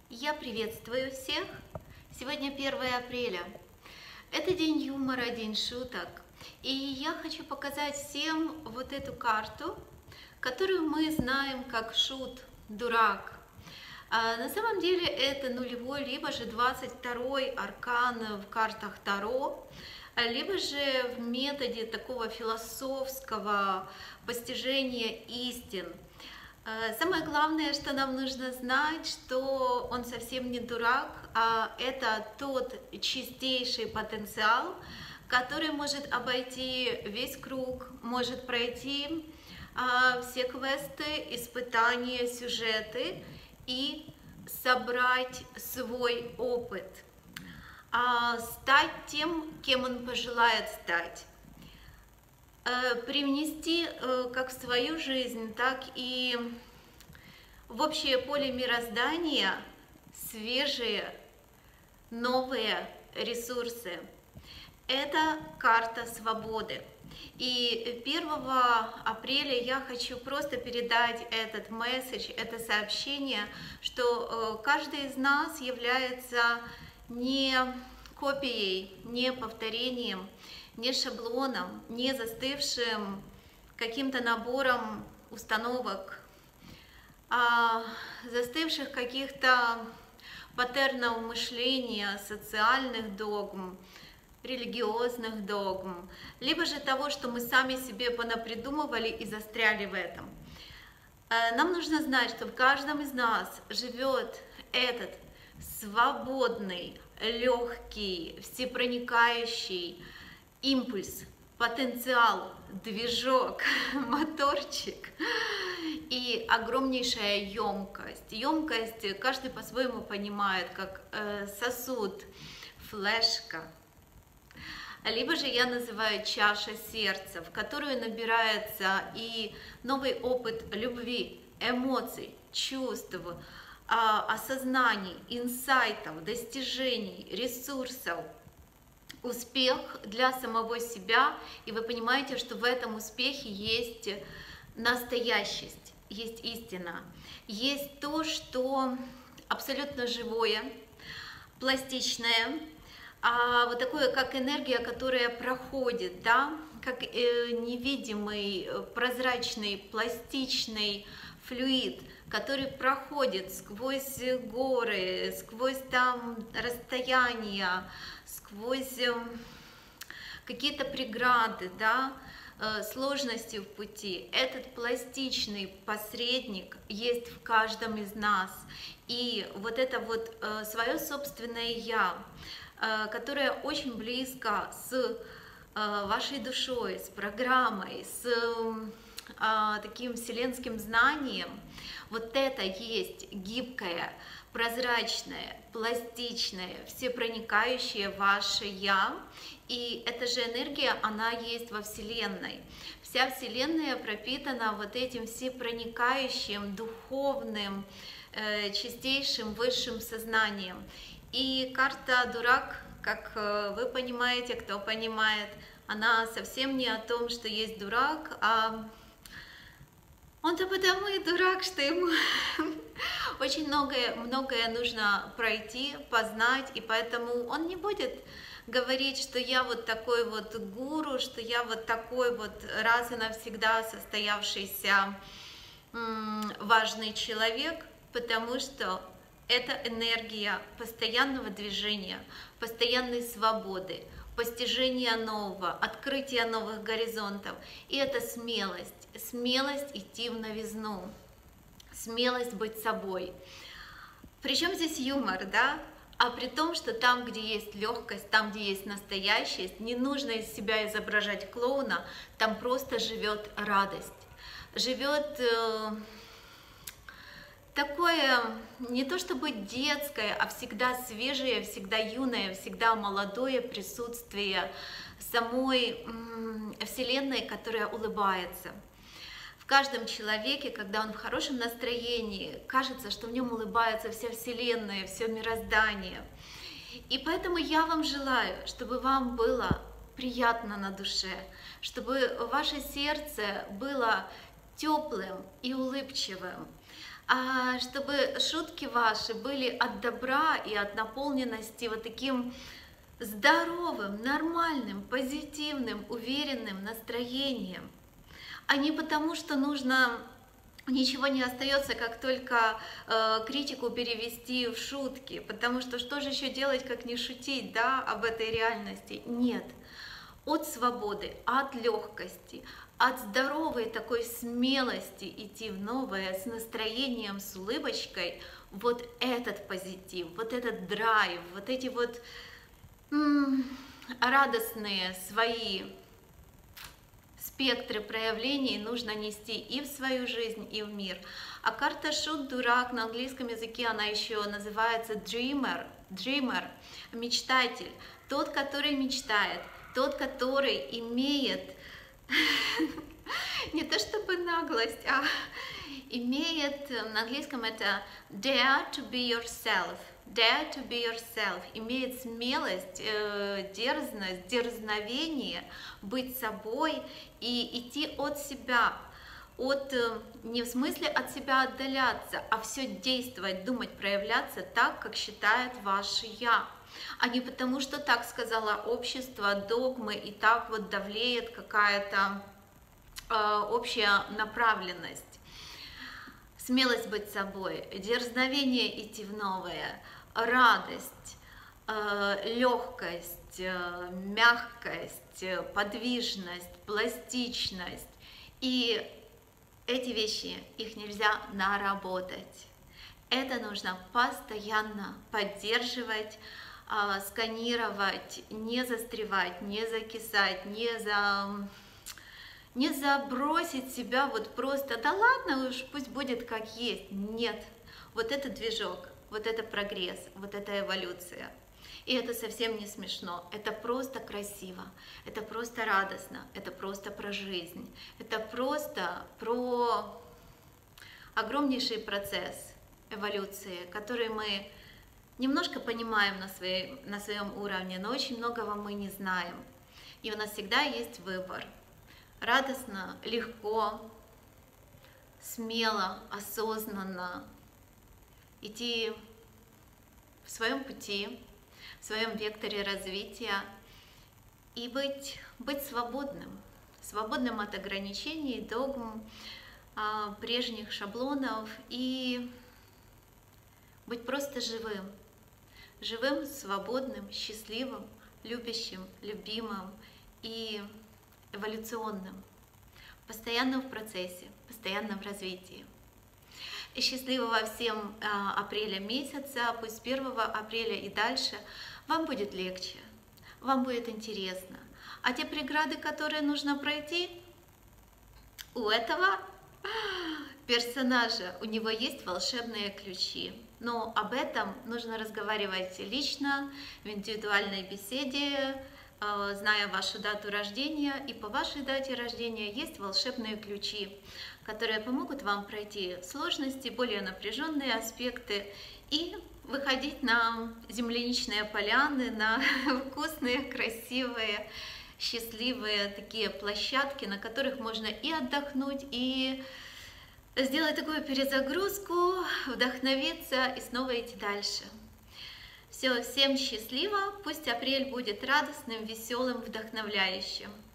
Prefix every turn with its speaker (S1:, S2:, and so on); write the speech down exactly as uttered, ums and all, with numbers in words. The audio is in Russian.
S1: Я приветствую всех! Сегодня первое апреля. Это день юмора, день шуток. И я хочу показать всем вот эту карту, которую мы знаем как шут, дурак. А на самом деле это нулевой, либо же двадцать второй аркан в картах Таро, либо же в методе такого философского постижения истин. Самое главное, что нам нужно знать, что он совсем не дурак, а это тот чистейший потенциал, который может обойти весь круг, может пройти а, все квесты, испытания, сюжеты и собрать свой опыт, а, стать тем, кем он пожелает стать. Привнести как в свою жизнь, так и в общее поле мироздания свежие, новые ресурсы. Это карта свободы. И первого апреля я хочу просто передать этот месседж, это сообщение, что каждый из нас является не копией, не повторением, не шаблоном, не застывшим каким-то набором установок, а застывших каких-то паттернов мышления, социальных догм, религиозных догм, либо же того, что мы сами себе понапридумывали и застряли в этом. Нам нужно знать, что в каждом из нас живет этот свободный, легкий, всепроникающий импульс, потенциал, движок, моторчик и огромнейшая емкость. Емкость каждый по-своему понимает, как сосуд, флешка. Либо же я называю чаша сердца, в которую набирается и новый опыт любви, эмоций, чувств, осознаний, инсайтов, достижений, ресурсов, успех для самого себя, и вы понимаете, что в этом успехе есть настоящесть, есть истина, есть то, что абсолютно живое, пластичное, а вот такое, как энергия, которая проходит, да, как невидимый, прозрачный, пластичный флюид, который проходит сквозь горы, сквозь там расстояния, сквозь какие-то преграды, да, сложности в пути. Этот пластичный посредник есть в каждом из нас. И вот это вот свое собственное «я», которое очень близко с вашей душой, с программой, с таким вселенским знанием, вот это есть гибкое, прозрачное, пластичное, всепроникающее ваше «Я». И эта же энергия, она есть во Вселенной. Вся Вселенная пропитана вот этим всепроникающим, духовным, э, чистейшим, высшим сознанием. И карта «Дурак», как вы понимаете, кто понимает, она совсем не о том, что есть дурак, а он-то потому и дурак, что ему очень многое, многое нужно пройти, познать, и поэтому он не будет говорить, что я вот такой вот гуру, что я вот такой вот раз и навсегда состоявшийся важный человек, потому что это энергия постоянного движения, постоянной свободы, постижения нового, открытия новых горизонтов. И это смелость, смелость идти в новизну, смелость быть собой. Причем здесь юмор, да? А при том, что там, где есть легкость, там, где есть настоящесть, не нужно из себя изображать клоуна, там просто живет радость, живет э, такое, не то чтобы детское, а всегда свежее, всегда юное, всегда молодое присутствие самой м, Вселенной, которая улыбается. В каждом человеке, когда он в хорошем настроении, кажется, что в нем улыбается вся Вселенная, все мироздание. И поэтому я вам желаю, чтобы вам было приятно на душе, чтобы ваше сердце было теплым и улыбчивым, а чтобы шутки ваши были от добра и от наполненности вот таким здоровым, нормальным, позитивным, уверенным настроением, а не потому, что нужно, ничего не остается, как только э, критику перевести в шутки, потому что что же еще делать, как не шутить, да, об этой реальности? Нет, от свободы, от легкости, от здоровой такой смелости идти в новое с настроением, с улыбочкой, вот этот позитив, вот этот драйв, вот эти вот м- радостные свои спектры проявлений нужно нести и в свою жизнь, и в мир. А карта шут, дурак, на английском языке она еще называется dreamer, dreamer, мечтатель, тот, который мечтает, тот, который имеет не то чтобы наглость, а имеет, на английском это dare to be yourself, dare to be yourself, имеет смелость, э, дерзность, дерзновение быть собой и идти от себя, от, не в смысле от себя отдаляться, а все действовать, думать, проявляться так, как считает ваше «я», а не потому, что так сказала общество, догмы, и так вот давлеет какая-то э, общая направленность. Смелость быть собой, дерзновение идти в новое, радость, э, легкость, э, мягкость, подвижность, пластичность. И эти вещи, их нельзя наработать. Это нужно постоянно поддерживать, э, сканировать, не застревать, не закисать, не за... не забросить себя вот просто, да ладно уж, пусть будет как есть. Нет, вот это движок, вот это прогресс, вот это эволюция. И это совсем не смешно, это просто красиво, это просто радостно, это просто про жизнь, это просто про огромнейший процесс эволюции, который мы немножко понимаем на, своей, на своем уровне, но очень многого мы не знаем. И у нас всегда есть выбор. Радостно, легко, смело, осознанно идти в своем пути, в своем векторе развития и быть, быть свободным, свободным от ограничений, догм, прежних шаблонов и быть просто живым, живым, свободным, счастливым, любящим, любимым и эволюционным, постоянно в процессе, постоянно в развитии. И счастливого всем апреля месяца, пусть с первого апреля и дальше вам будет легче, вам будет интересно. А те преграды, которые нужно пройти, у этого персонажа, у него есть волшебные ключи. Но об этом нужно разговаривать лично, в индивидуальной беседе, зная вашу дату рождения, и по вашей дате рождения есть волшебные ключи, которые помогут вам пройти сложности, более напряженные аспекты и выходить на земляничные поляны, на вкусные, красивые, счастливые такие площадки, на которых можно и отдохнуть, и сделать такую перезагрузку, вдохновиться и снова идти дальше. Все, всем счастливо, пусть апрель будет радостным, веселым, вдохновляющим.